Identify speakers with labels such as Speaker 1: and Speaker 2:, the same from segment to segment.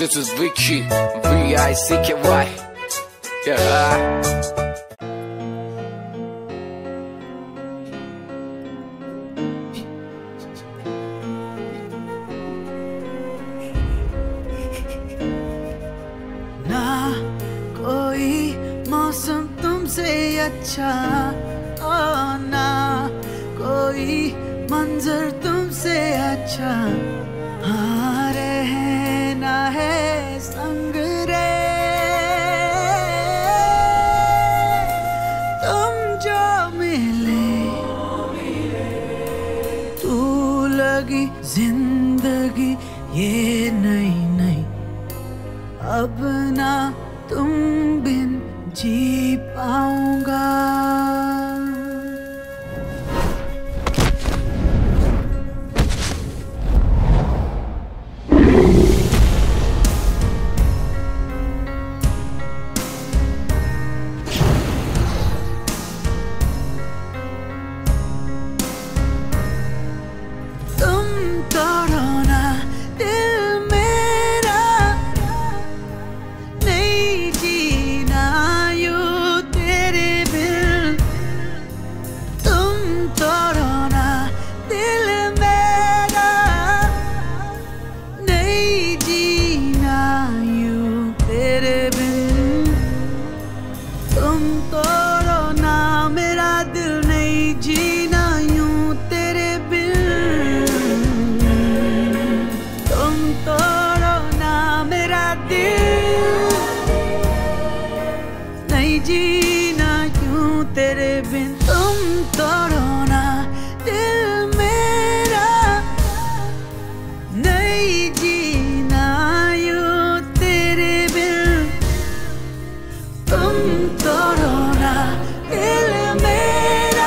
Speaker 1: this is Vicky, V-I-C-K-Y. Yeah.
Speaker 2: ना कोई मौसम तुमसे अच्छा, ओ ना कोई मंजर तुमसे अच्छा, हाँ रहना है संग रे। तुम जो मिले तू लगी जिंदगी ये नई नई, अब ना तुम बिन जी पाऊंगा। तुम तोड़ो ना दिल मेरा, नहीं जीना यूं तेरे बिन। तुम तोड़ो ना दिल मेरा, नहीं जीना यूं तेरे बिन। तुम तोड़ो ना मेरा दिल, नहीं जीना यूं तेरे बिन। तुम तोड़ो ना मेरा दिल, नहीं जीना यूं तेरे बिन। तुम तोड़ो ना दिल मेरा, नहीं जीना यूं तेरे बिन। तुम तोड़ो ना दिल मेरा,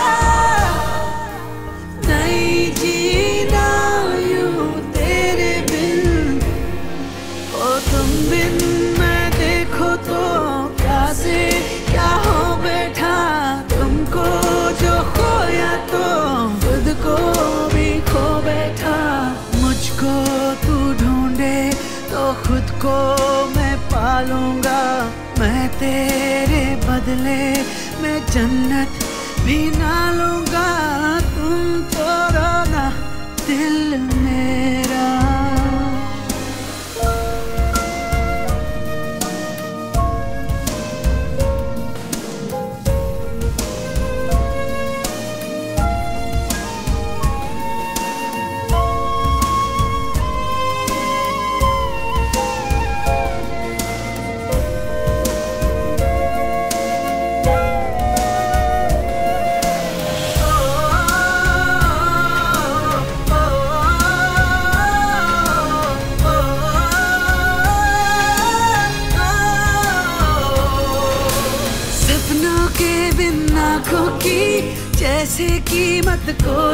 Speaker 2: नहीं जीना यूं तेरे बिन। ओ तुम बिन मैं देखो तो क्या से क्या हो बैठा, तुमको जो खोया तो खुद को भी खो बैठा। मुझको तू ढूंढे तो खुद को मैं पालूंगा, मैं तेरे बदले में जन्नत भी ना लूंगा। तुम तोड़ो ना दिल मेरा। सपनों के बिन आँखों की जैसे कीमत को